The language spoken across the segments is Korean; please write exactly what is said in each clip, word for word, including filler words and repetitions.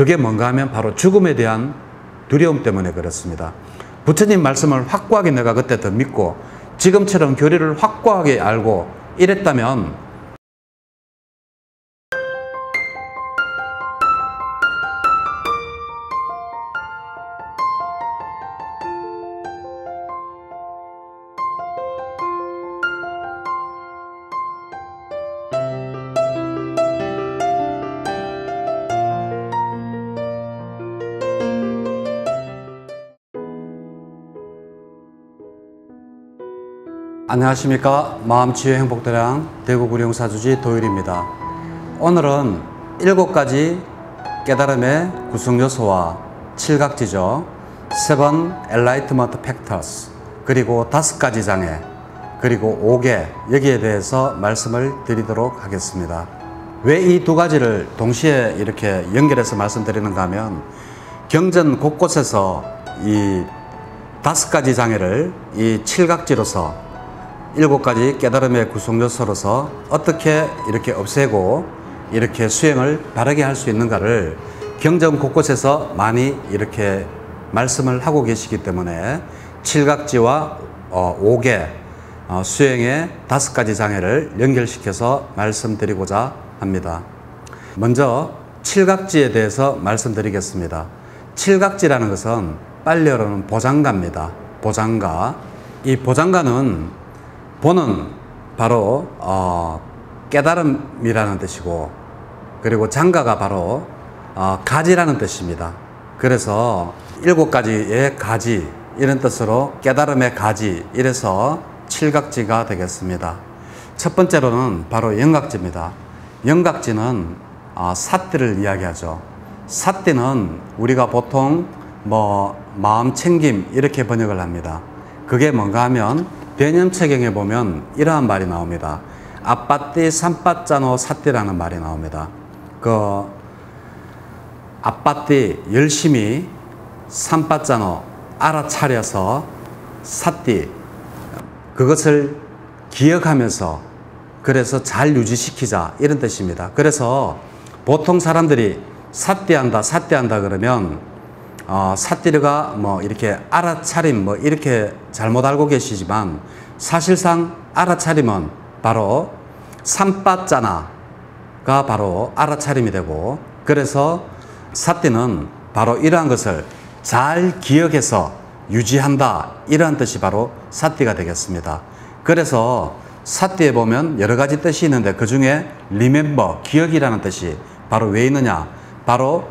그게 뭔가 하면 바로 죽음에 대한 두려움 때문에 그렇습니다. 부처님 말씀을 확고하게 내가 그때 더 믿고 지금처럼 교리를 확고하게 알고 이랬다면 안녕하십니까. 마음치유 행복도량 대구구룡사주지 도율입니다. 오늘은 일곱 가지 깨달음의 구성요소와 칠각지죠. Seven Enlightenment Factors, 그리고 다섯 가지 장애, 그리고 오개, 여기에 대해서 말씀을 드리도록 하겠습니다. 왜 이 두 가지를 동시에 이렇게 연결해서 말씀드리는가 하면 경전 곳곳에서 이 다섯 가지 장애를 이 칠각지로서 일곱 가지 깨달음의 구성요소로서 어떻게 이렇게 없애고 이렇게 수행을 바르게 할 수 있는가를 경전 곳곳에서 많이 이렇게 말씀을 하고 계시기 때문에 칠각지와 어, 오개, 어, 수행의 다섯 가지 장애를 연결시켜서 말씀드리고자 합니다. 먼저 칠각지에 대해서 말씀드리겠습니다. 칠각지라는 것은 빨리어로는 보장가입니다. 보장가. 이 보장가는 보는 바로 어, 깨달음이라는 뜻이고, 그리고 장가가 바로 어, 가지라는 뜻입니다. 그래서 일곱 가지의 가지, 이런 뜻으로 깨달음의 가지, 이래서 칠각지가 되겠습니다. 첫 번째로는 바로 영각지입니다. 영각지는 어, 삿띠를 이야기하죠. 삿띠는 우리가 보통 뭐 마음 챙김 이렇게 번역을 합니다. 그게 뭔가 하면 대념체경에 보면 이러한 말이 나옵니다. 아빠띠 삼빠짜노 삿띠라는 말이 나옵니다. 그 아빠띠 열심히, 삼빠짜노 알아차려서, 삿띠 그것을 기억하면서, 그래서 잘 유지시키자, 이런 뜻입니다. 그래서 보통 사람들이 삿띠한다 삿띠한다 그러면 어, 삿띠르가 뭐 이렇게 알아차림 뭐 이렇게 잘못 알고 계시지만, 사실상 알아차림은 바로 삼빠짜나가 바로 알아차림이 되고, 그래서 삿띠는 바로 이러한 것을 잘 기억해서 유지한다, 이러한 뜻이 바로 삿띠가 되겠습니다. 그래서 삿띠에 보면 여러 가지 뜻이 있는데 그 중에 remember, 기억이라는 뜻이 바로 왜 있느냐, 바로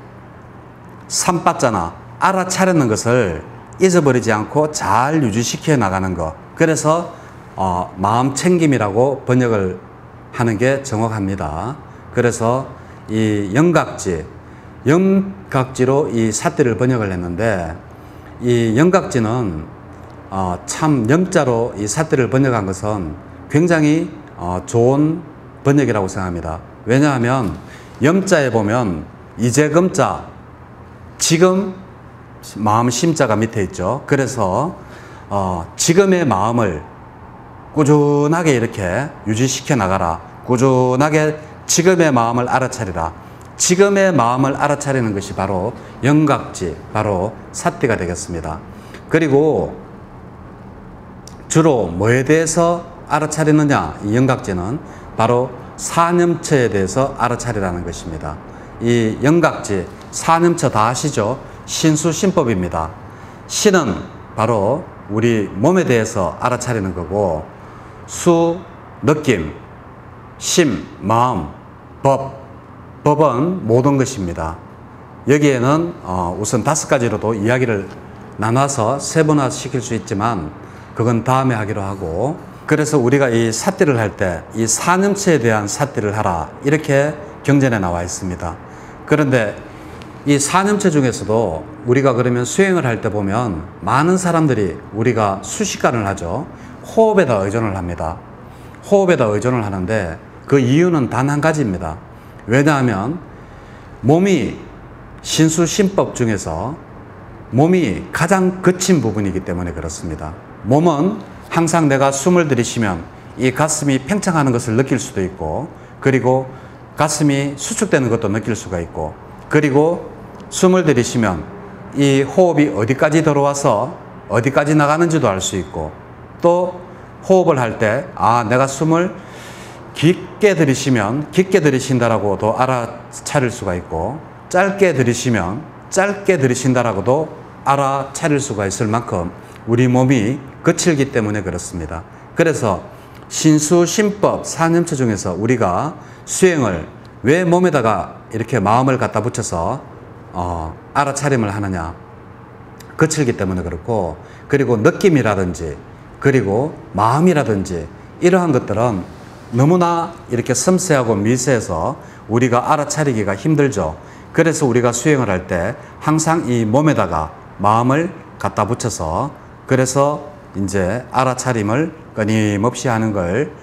삼빠짜나 알아차리는 것을 잊어버리지 않고 잘 유지시켜 나가는 것. 그래서 어, 마음 챙김이라고 번역을 하는 게 정확합니다. 그래서 이 영각지, 영각지로 이 삿띠를 번역을 했는데, 이 영각지는 어, 참 영자로 이 삿띠를 번역한 것은 굉장히 어, 좋은 번역이라고 생각합니다. 왜냐하면 영자에 보면 이재금자, 지금 마음 심자가 밑에 있죠. 그래서 어, 지금의 마음을 꾸준하게 이렇게 유지시켜 나가라. 꾸준하게 지금의 마음을 알아차리라. 지금의 마음을 알아차리는 것이 바로 영각지, 바로 삿띠가 되겠습니다. 그리고 주로 뭐에 대해서 알아차리느냐, 이 영각지는 바로 사념처에 대해서 알아차리라는 것입니다. 이 영각지, 사념처 다 아시죠? 신수신법입니다. 신은 바로 우리 몸에 대해서 알아차리는 거고, 수, 느낌, 심, 마음, 법, 법은 모든 것입니다. 여기에는 어, 우선 다섯 가지로도 이야기를 나눠서 세분화 시킬 수 있지만 그건 다음에 하기로 하고, 그래서 우리가 이 삿띠를 할 때 이 사념처에 대한 삿띠를 하라, 이렇게 경전에 나와 있습니다. 그런데 이 사념처 중에서도 우리가 그러면 수행을 할 때 보면 많은 사람들이 우리가 수식관을 하죠. 호흡에다 의존을 합니다. 호흡에다 의존을 하는데 그 이유는 단 한 가지입니다. 왜냐하면 몸이 신수신법 중에서 몸이 가장 거친 부분이기 때문에 그렇습니다. 몸은 항상 내가 숨을 들이쉬면 이 가슴이 팽창하는 것을 느낄 수도 있고, 그리고 가슴이 수축되는 것도 느낄 수가 있고, 그리고 숨을 들이쉬면 이 호흡이 어디까지 들어와서 어디까지 나가는지도 알 수 있고, 또 호흡을 할 때 아 내가 숨을 깊게 들이쉬면 깊게 들이쉰다라고도 알아차릴 수가 있고, 짧게 들이쉬면 짧게 들이쉰다라고도 알아차릴 수가 있을 만큼 우리 몸이 거칠기 때문에 그렇습니다. 그래서 신수신법 사념처 중에서 우리가 수행을 왜 몸에다가 이렇게 마음을 갖다 붙여서 어, 알아차림을 하느냐, 거칠기 때문에 그렇고, 그리고 느낌이라든지 그리고 마음이라든지 이러한 것들은 너무나 이렇게 섬세하고 미세해서 우리가 알아차리기가 힘들죠. 그래서 우리가 수행을 할 때 항상 이 몸에다가 마음을 갖다 붙여서, 그래서 이제 알아차림을 끊임없이 하는 걸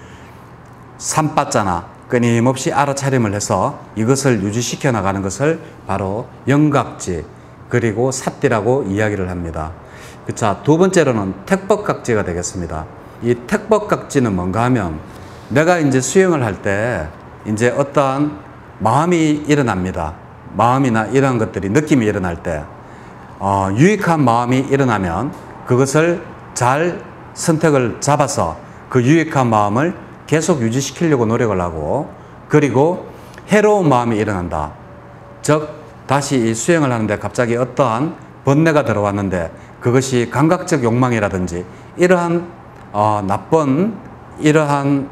삼바자나 끊임없이 알아차림을 해서 이것을 유지시켜 나가는 것을 바로 영각지 그리고 삿디라고 이야기를 합니다. 자, 두 번째로는 택법각지가 되겠습니다. 이 택법각지는 뭔가 하면 내가 이제 수행을 할 때 이제 어떠한 마음이 일어납니다. 마음이나 이런 것들이 느낌이 일어날 때 어, 유익한 마음이 일어나면 그것을 잘 선택을 잡아서 그 유익한 마음을 계속 유지시키려고 노력을 하고, 그리고 해로운 마음이 일어난다. 즉 다시 이 수행을 하는데 갑자기 어떠한 번뇌가 들어왔는데 그것이 감각적 욕망이라든지 이러한 어, 나쁜 이러한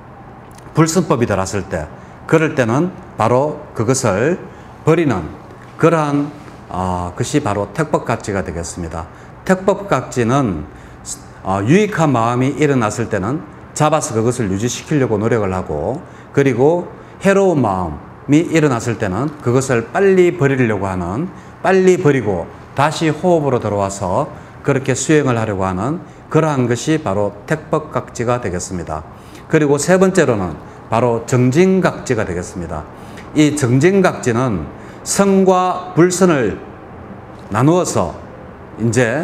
불순법이 들어왔을 때, 그럴 때는 바로 그것을 버리는 그러한 어, 것이 바로 택법각지가 되겠습니다. 택법각지는 어, 유익한 마음이 일어났을 때는 잡아서 그것을 유지시키려고 노력을 하고, 그리고 해로운 마음이 일어났을 때는 그것을 빨리 버리려고 하는, 빨리 버리고 다시 호흡으로 들어와서 그렇게 수행을 하려고 하는 그러한 것이 바로 택법각지가 되겠습니다. 그리고 세 번째로는 바로 정진각지가 되겠습니다. 이 정진각지는 선과 불선을 나누어서 이제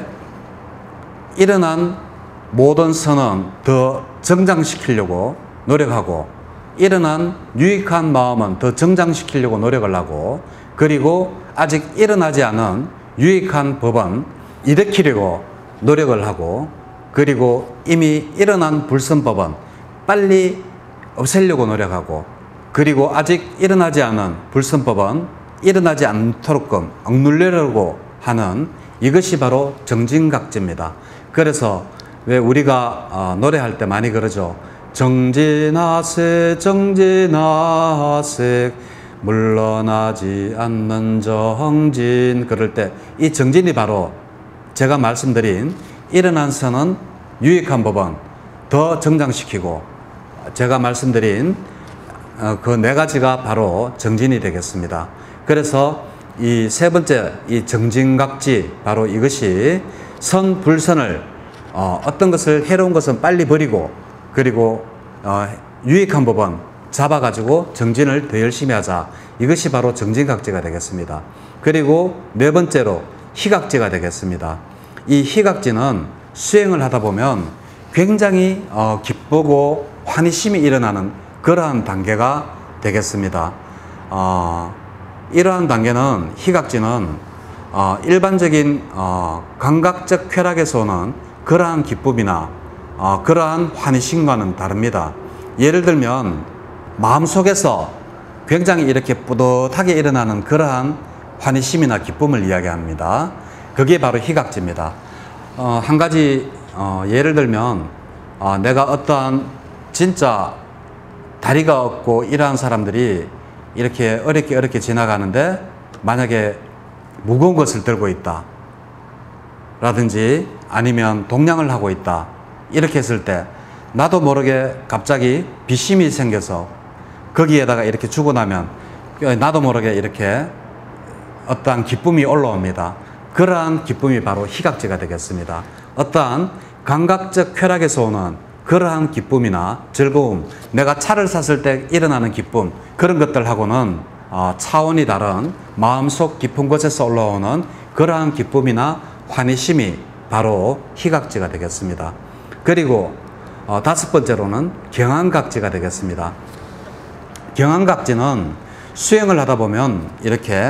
일어난 모든 선은 더 정장시키려고 노력하고, 일어난 유익한 마음은 더 정장시키려고 노력을 하고, 그리고 아직 일어나지 않은 유익한 법은 일으키려고 노력을 하고, 그리고 이미 일어난 불선법은 빨리 없애려고 노력하고, 그리고 아직 일어나지 않은 불선법은 일어나지 않도록끔 억누르려고 하는 이것이 바로 정진각지입니다. 그래서 왜 우리가 어, 노래할 때 많이 그러죠. 정진하세 정진하세 물러나지 않는 정진. 그럴 때 이 정진이 바로 제가 말씀드린 일어난 선은 유익한 법은 더 정장시키고, 제가 말씀드린 어, 그 네 가지가 바로 정진이 되겠습니다. 그래서 이 세 번째 이 정진각지, 바로 이것이 선 불선을 어, 어떤 것을 해로운 것은 빨리 버리고, 그리고 어, 유익한 법은 잡아가지고 정진을 더 열심히 하자. 이것이 바로 정진각지가 되겠습니다. 그리고 네 번째로 희각지가 되겠습니다. 이 희각지는 수행을 하다 보면 굉장히 어, 기쁘고 환희심이 일어나는 그러한 단계가 되겠습니다. 어, 이러한 단계는 희각지는 어, 일반적인 어, 감각적 쾌락에서 오는 그러한 기쁨이나 어, 그러한 환희심과는 다릅니다. 예를 들면 마음속에서 굉장히 이렇게 뿌듯하게 일어나는 그러한 환희심이나 기쁨을 이야기합니다. 그게 바로 희각지입니다. 어, 한 가지 어, 예를 들면 어, 내가 어떠한 진짜 다리가 없고 이러한 사람들이 이렇게 어렵게 어렵게 지나가는데 만약에 무거운 것을 들고 있다 라든지 아니면 동냥을 하고 있다 이렇게 했을 때 나도 모르게 갑자기 비심이 생겨서 거기에다가 이렇게 주고 나면 나도 모르게 이렇게 어떠한 기쁨이 올라옵니다. 그러한 기쁨이 바로 희각지가 되겠습니다. 어떠한 감각적 쾌락에서 오는 그러한 기쁨이나 즐거움, 내가 차를 샀을 때 일어나는 기쁨, 그런 것들하고는 어, 차원이 다른 마음속 깊은 곳에서 올라오는 그러한 기쁨이나 환희심이 바로 희각지가 되겠습니다. 그리고 어, 다섯 번째로는 경안각지가 되겠습니다. 경안각지는 수행을 하다 보면 이렇게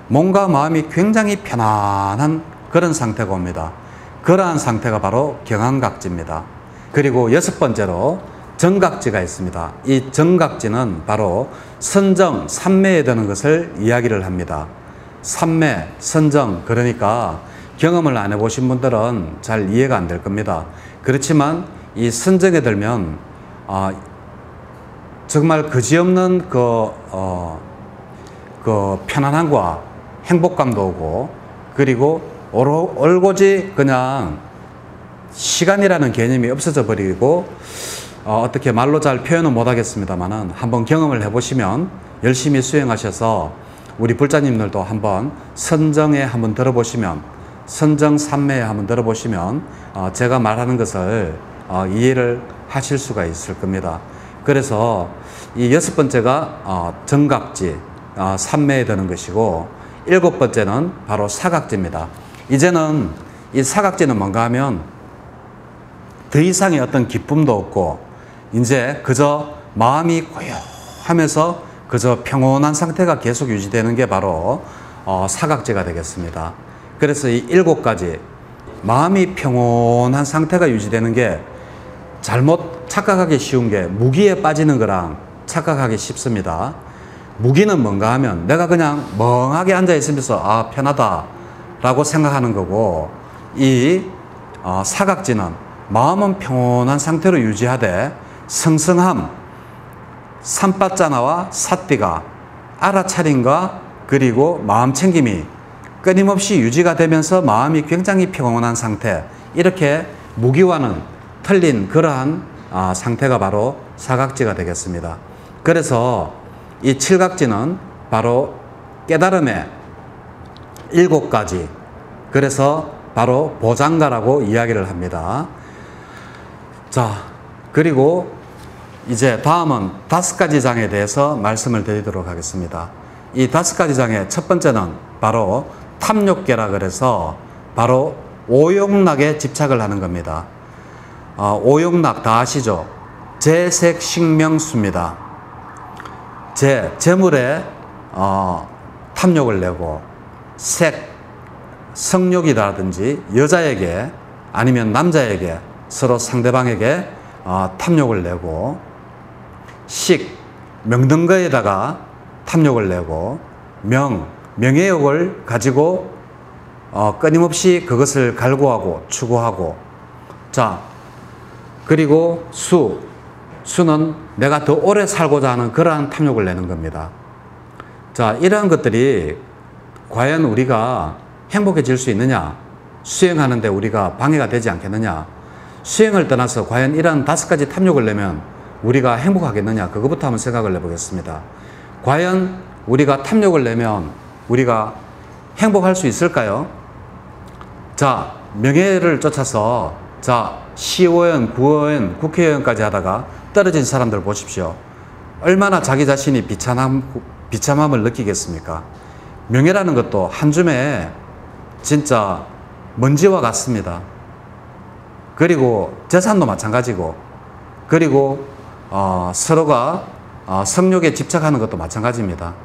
몸과 마음이 굉장히 편안한 그런 상태가 옵니다. 그러한 상태가 바로 경안각지입니다. 그리고 여섯 번째로 정각지가 있습니다. 이 정각지는 바로 선정, 삼매에 드는 것을 이야기를 합니다. 삼매, 선정, 그러니까 경험을 안 해보신 분들은 잘 이해가 안 될 겁니다. 그렇지만 이 선정에 들면 어, 정말 그지없는 그, 어, 그 편안함과 행복감도 오고, 그리고 오로, 올고지 그냥 시간이라는 개념이 없어져 버리고, 어, 어떻게 말로 잘 표현은 못 하겠습니다만은 한번 경험을 해보시면 열심히 수행하셔서 우리 불자님들도 한번 선정에 한번 들어보시면, 선정 삼매에 한번 들어보시면 어, 제가 말하는 것을 어, 이해를 하실 수가 있을 겁니다. 그래서 이 여섯 번째가 어, 정각지, 어, 삼매에 드는 것이고, 일곱 번째는 바로 사각지입니다. 이제는 이 사각지는 뭔가 하면 더 이상의 어떤 기쁨도 없고, 이제 그저 마음이 고요하면서 그저 평온한 상태가 계속 유지되는 게 바로 어, 사각지가 되겠습니다. 그래서 이 일곱 가지 마음이 평온한 상태가 유지되는 게 잘못 착각하기 쉬운 게 무기에 빠지는 거랑 착각하기 쉽습니다. 무기는 뭔가 하면 내가 그냥 멍하게 앉아 있으면서 아 편하다 라고 생각하는 거고, 이 어, 사각지는 마음은 평온한 상태로 유지하되 성성함, 산바자나와 사띠가 알아차림과 그리고 마음챙김이 끊임없이 유지가 되면서 마음이 굉장히 평온한 상태, 이렇게 무기와는 틀린 그러한 아, 상태가 바로 사각지가 되겠습니다. 그래서 이 칠각지는 바로 깨달음의 일곱 가지, 그래서 바로 보장가라고 이야기를 합니다. 자, 그리고 이제 다음은 다섯 가지 장에 대해서 말씀을 드리도록 하겠습니다. 이 다섯 가지 장의 첫 번째는 바로 탐욕계라 그래서 바로 오욕락에 집착을 하는 겁니다. 어, 오욕락 다 아시죠? 재색식명수입니다. 재, 재물에 어, 탐욕을 내고, 색, 성욕이라든지 여자에게 아니면 남자에게 서로 상대방에게 어, 탐욕을 내고, 식, 명든 거에다가 탐욕을 내고, 명, 명예욕을 가지고 어, 끊임없이 그것을 갈구하고 추구하고, 자, 그리고 수, 수는 내가 더 오래 살고자 하는 그러한 탐욕을 내는 겁니다. 자, 이러한 것들이 과연 우리가 행복해질 수 있느냐? 수행하는데 우리가 방해가 되지 않겠느냐? 수행을 떠나서 과연 이러한 다섯 가지 탐욕을 내면 우리가 행복하겠느냐? 그것부터 한번 생각을 해보겠습니다. 과연 우리가 탐욕을 내면 우리가 행복할 수 있을까요? 자, 명예를 쫓아서 자, 시의원, 구의원, 국회의원까지 하다가 떨어진 사람들 보십시오. 얼마나 자기 자신이 비참함, 비참함을 느끼겠습니까? 명예라는 것도 한 줌에 진짜 먼지와 같습니다. 그리고 재산도 마찬가지고, 그리고 어, 서로가 어, 성욕에 집착하는 것도 마찬가지입니다.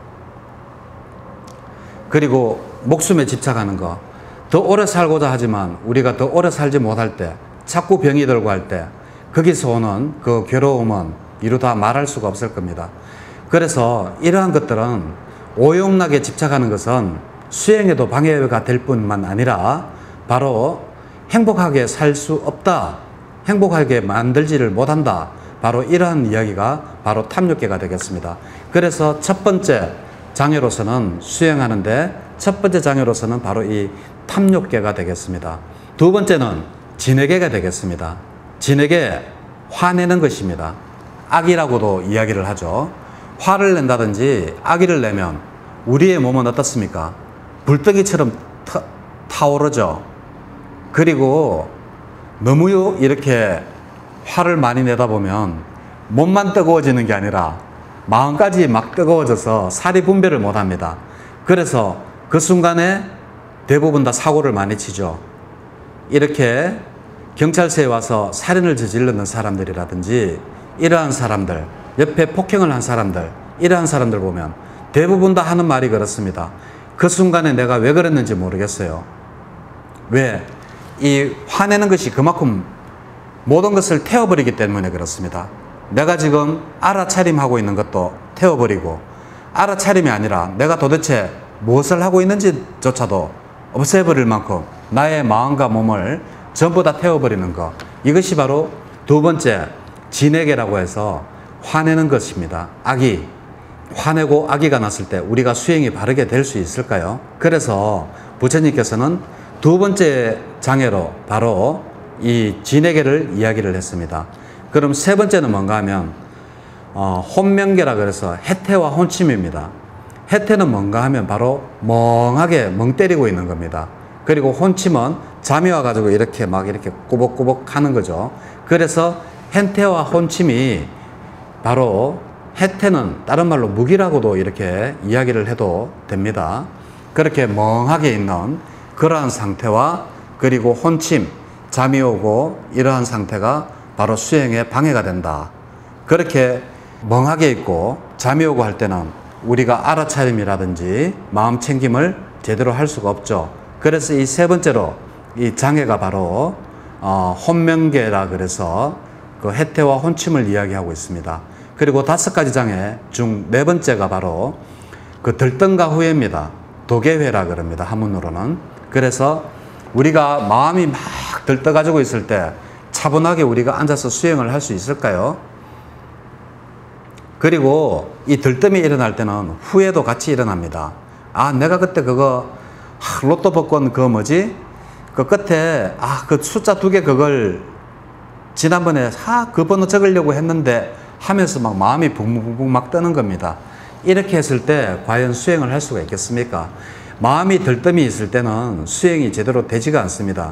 그리고 목숨에 집착하는 것, 더 오래 살고자 하지만 우리가 더 오래 살지 못할 때, 자꾸 병이 들고 할 때 거기서 오는 그 괴로움은 이루다 말할 수가 없을 겁니다. 그래서 이러한 것들은 오욕락에 집착하는 것은 수행에도 방해가 될 뿐만 아니라 바로 행복하게 살 수 없다, 행복하게 만들지를 못한다, 바로 이러한 이야기가 바로 탐욕계가 되겠습니다. 그래서 첫 번째 장애로서는 수행하는데 첫 번째 장애로서는 바로 이 탐욕계가 되겠습니다. 두 번째는 진해계가 되겠습니다. 진해계, 화내는 것입니다. 악이라고도 이야기를 하죠. 화를 낸다든지 악의를 내면 우리의 몸은 어떻습니까? 불덩이처럼 타, 타오르죠. 그리고 너무 이렇게 화를 많이 내다 보면 몸만 뜨거워지는 게 아니라 마음까지 막 뜨거워져서 살이 분별을 못 합니다. 그래서 그 순간에 대부분 다 사고를 많이 치죠. 이렇게 경찰서에 와서 살인을 저지르는 사람들이라든지 이러한 사람들, 옆에 폭행을 한 사람들, 이러한 사람들 보면 대부분 다 하는 말이 그렇습니다. 그 순간에 내가 왜 그랬는지 모르겠어요. 왜? 이 화내는 것이 그만큼 모든 것을 태워버리기 때문에 그렇습니다. 내가 지금 알아차림하고 있는 것도 태워버리고, 알아차림이 아니라 내가 도대체 무엇을 하고 있는지조차도 없애버릴 만큼 나의 마음과 몸을 전부 다 태워버리는 것, 이것이 바로 두 번째 진액이라고 해서 화내는 것입니다. 악이, 화내고 악의가 났을 때 우리가 수행이 바르게 될 수 있을까요? 그래서 부처님께서는 두 번째 장애로 바로 이 진액을 이야기를 했습니다. 그럼 세 번째는 뭔가 하면 어, 혼명계라 그래서 해태와 혼침입니다. 해태는 뭔가 하면 바로 멍하게 멍 때리고 있는 겁니다. 그리고 혼침은 잠이 와가지고 이렇게 막 이렇게 꾸벅꾸벅 하는 거죠. 그래서 해태와 혼침이 바로, 해태는 다른 말로 무기라고도 이렇게 이야기를 해도 됩니다. 그렇게 멍하게 있는 그러한 상태와, 그리고 혼침, 잠이 오고 이러한 상태가 바로 수행에 방해가 된다. 그렇게 멍하게 있고 잠이 오고 할 때는 우리가 알아차림이라든지 마음 챙김을 제대로 할 수가 없죠. 그래서 이 세 번째로 이 장애가 바로 어, 혼명계라 그래서 그 해태와 혼침을 이야기하고 있습니다. 그리고 다섯 가지 장애 중 네 번째가 바로 그 들뜬가 후회입니다. 도계회라 그럽니다. 한문으로는. 그래서 우리가 마음이 막 들떠가지고 있을 때 차분하게 우리가 앉아서 수행을 할 수 있을까요? 그리고 이 들뜸이 일어날 때는 후회도 같이 일어납니다. 아, 내가 그때 그거 아, 로또 복권 그거 뭐지? 그 끝에 아, 그 숫자 두 개 그걸 지난번에 아, 그 번호 적으려고 했는데 하면서 막 마음이 붕붕붕 막 뜨는 겁니다. 이렇게 했을 때 과연 수행을 할 수가 있겠습니까? 마음이 들뜸이 있을 때는 수행이 제대로 되지가 않습니다.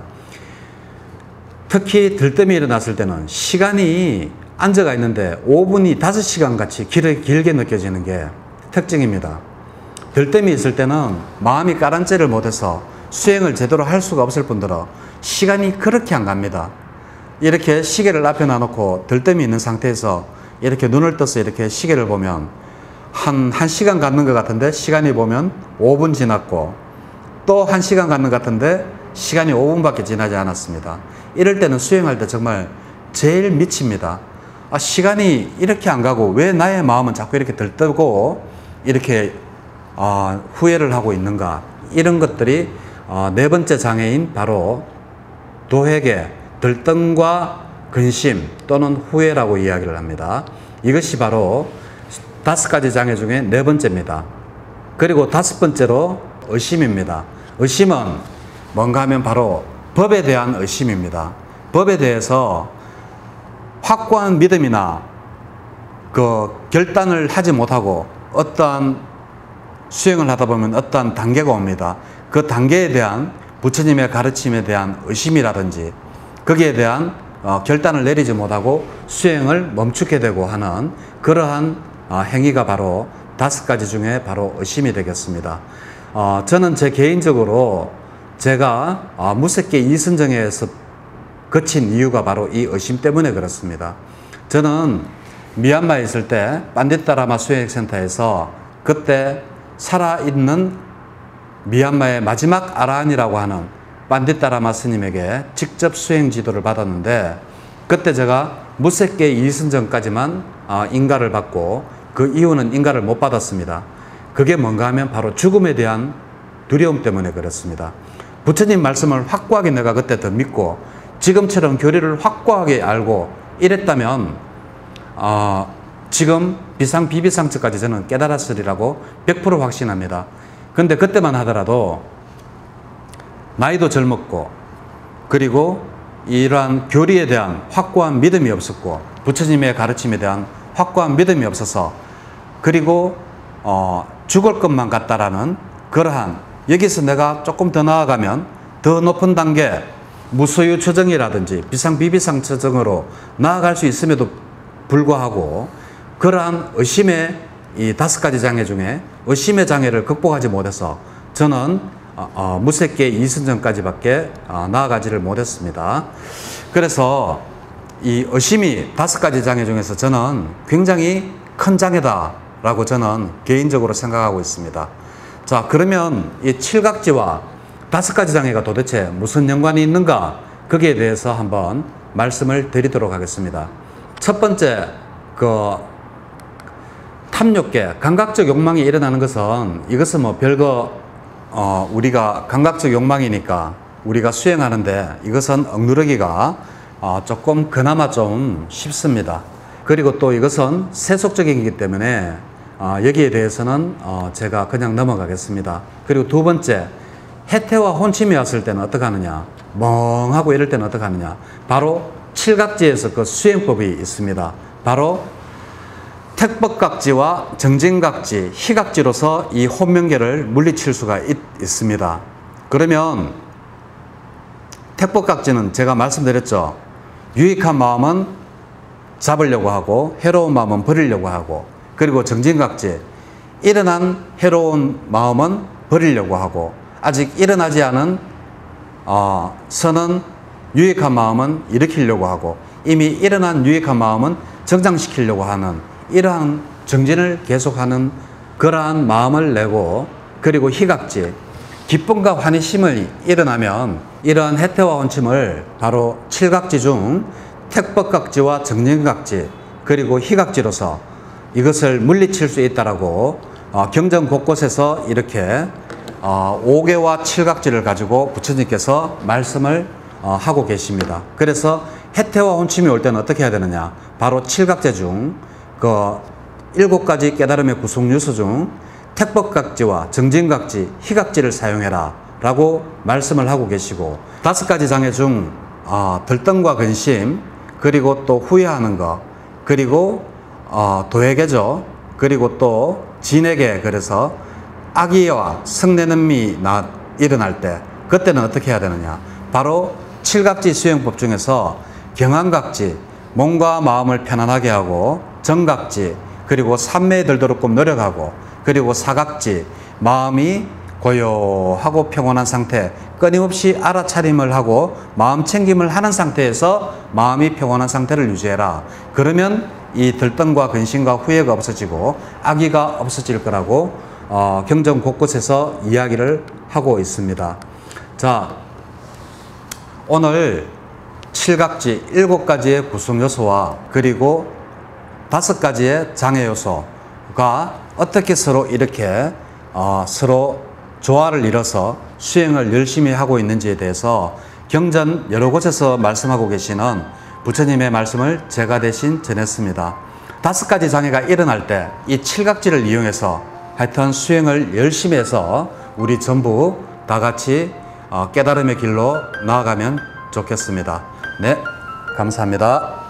특히 들뜸이 일어났을 때는 시간이 앉아가 있는데 오 분이 다섯 시간 같이 길, 길게 느껴지는 게 특징입니다. 들뜸이 있을 때는 마음이 까란째를 못해서 수행을 제대로 할 수가 없을 뿐더러 시간이 그렇게 안 갑니다. 이렇게 시계를 앞에 놔놓고 들뜸이 있는 상태에서 이렇게 눈을 떠서 이렇게 시계를 보면 한, 한 시간 갔는 것 같은데 시간이 보면 오 분 지났고, 또 한 시간 갔는 것 같은데 시간이 오 분밖에 지나지 않았습니다. 이럴 때는 수행할 때 정말 제일 미칩니다. 아, 시간이 이렇게 안 가고 왜 나의 마음은 자꾸 이렇게 들뜨고 이렇게 어, 후회를 하고 있는가. 이런 것들이 어, 네 번째 장애인 바로 도회계, 들뜸과 근심 또는 후회라고 이야기를 합니다. 이것이 바로 다섯 가지 장애 중에 네 번째입니다. 그리고 다섯 번째로 의심입니다. 의심은 뭔가 하면 바로 법에 대한 의심입니다. 법에 대해서 확고한 믿음이나 그 결단을 하지 못하고 어떠한 수행을 하다 보면 어떠한 단계가 옵니다. 그 단계에 대한 부처님의 가르침에 대한 의심이라든지 거기에 대한 어, 결단을 내리지 못하고 수행을 멈추게 되고 하는 그러한 어, 행위가 바로 다섯 가지 중에 바로 의심이 되겠습니다. 어, 저는 제 개인적으로 제가 어, 무색계 이선정에서 거친 이유가 바로 이 의심 때문에 그렇습니다. 저는 미얀마에 있을 때 판디타라마 수행센터에서 그때 살아있는 미얀마의 마지막 아라한이라고 하는 판디타라마 스님에게 직접 수행 지도를 받았는데, 그때 제가 무색계 이선정까지만 인가를 받고 그 이후는 인가를 못 받았습니다. 그게 뭔가 하면 바로 죽음에 대한 두려움 때문에 그렇습니다. 부처님 말씀을 확고하게 내가 그때 더 믿고 지금처럼 교리를 확고하게 알고 이랬다면 어, 지금 비상 비비상처까지 저는 깨달았으리라고 백 퍼센트 확신합니다. 근데 그때만 하더라도 나이도 젊었고 그리고 이러한 교리에 대한 확고한 믿음이 없었고 부처님의 가르침에 대한 확고한 믿음이 없어서, 그리고 어, 죽을 것만 같다라는 그러한, 여기서 내가 조금 더 나아가면 더 높은 단계 무소유 처정이라든지 비상 비비상 처정으로 나아갈 수 있음에도 불구하고 그러한 의심의 이 다섯 가지 장애 중에 의심의 장애를 극복하지 못해서 저는 어, 어, 무색계 이선정까지밖에 어, 나아가지를 못했습니다. 그래서 이 의심이 다섯 가지 장애 중에서 저는 굉장히 큰 장애다라고 저는 개인적으로 생각하고 있습니다. 자, 그러면 이 칠각지와 다섯 가지 장애가 도대체 무슨 연관이 있는가? 거기에 대해서 한번 말씀을 드리도록 하겠습니다. 첫 번째, 그 탐욕계, 감각적 욕망이 일어나는 것은 이것은 뭐 별거 어, 우리가 감각적 욕망이니까 우리가 수행하는데 이것은 억누르기가 어, 조금 그나마 좀 쉽습니다. 그리고 또 이것은 세속적이기 때문에 어, 여기에 대해서는 어, 제가 그냥 넘어가겠습니다. 그리고 두 번째, 해태와 혼침이 왔을 때는 어떻게 하느냐, 멍하고 이럴 때는 어떻게 하느냐, 바로 칠각지에서 그 수행법이 있습니다. 바로 택법각지와 정진각지, 희각지로서 이 혼명계를 물리칠 수가 있, 있습니다. 그러면 택법각지는 제가 말씀드렸죠. 유익한 마음은 잡으려고 하고 해로운 마음은 버리려고 하고, 그리고 정진각지, 일어난 해로운 마음은 버리려고 하고, 아직 일어나지 않은 어, 선은 유익한 마음은 일으키려고 하고, 이미 일어난 유익한 마음은 정장시키려고 하는 이러한 정진을 계속하는 그러한 마음을 내고, 그리고 희각지, 기쁨과 환희심이 일어나면 이러한 해태와 혼침을 바로 칠각지 중 택법각지와 정진각지 그리고 희각지로서 이것을 물리칠 수 있다라고 어, 경전 곳곳에서 이렇게 어, 오계와 칠각지를 가지고 부처님께서 말씀을 어, 하고 계십니다. 그래서 해태와 혼침이 올 때는 어떻게 해야 되느냐, 바로 칠각제 중 그 일곱 가지 깨달음의 구성 요소 중 택법각지와 정진각지, 희각지를 사용해라 라고 말씀을 하고 계시고, 다섯 가지 장애 중 어, 들등과 근심, 그리고 또 후회하는 것, 그리고 어, 도회계죠. 그리고 또 진에게, 그래서 악의와 성내는미 나 일어날 때 그때는 어떻게 해야 되느냐, 바로 칠각지 수행법 중에서 경안각지, 몸과 마음을 편안하게 하고, 정각지, 그리고 삼매에 들도록 노력하고, 그리고 사각지, 마음이 고요하고 평온한 상태, 끊임없이 알아차림을 하고 마음 챙김을 하는 상태에서 마음이 평온한 상태를 유지해라. 그러면 이 들등과 근심과 후회가 없어지고 악의가 없어질 거라고 어, 경전 곳곳에서 이야기를 하고 있습니다. 자, 오늘 칠각지 일곱 가지의 구성 요소와 그리고 다섯 가지의 장애 요소가 어떻게 서로 이렇게 어, 서로 조화를 이뤄서 수행을 열심히 하고 있는지에 대해서 경전 여러 곳에서 말씀하고 계시는 부처님의 말씀을 제가 대신 전했습니다. 다섯 가지 장애가 일어날 때 이 칠각지를 이용해서 하여튼 수행을 열심히 해서 우리 전부 다 같이 깨달음의 길로 나아가면 좋겠습니다. 네, 감사합니다.